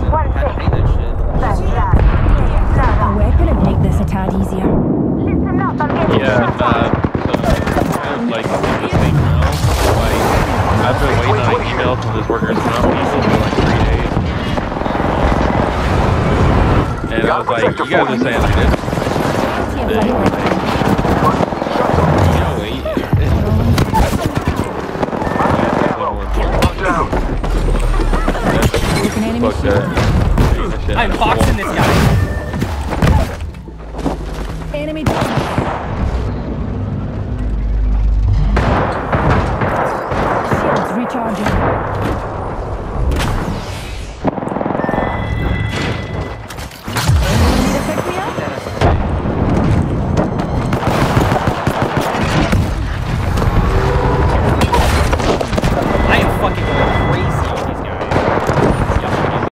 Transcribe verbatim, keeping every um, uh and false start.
One Had to six. pay that shit. That's that. A weapon would make this a tad easier. Listen up, I'm getting Yeah, uh, so, kind of like this thing now. Like, I've been waiting on an email from this workers' comp people for like three days. And I was like, you guys are saying like this. This, like, you know, wait. Fuck that. I'm boxing this guy. Enemy down. Shields recharging.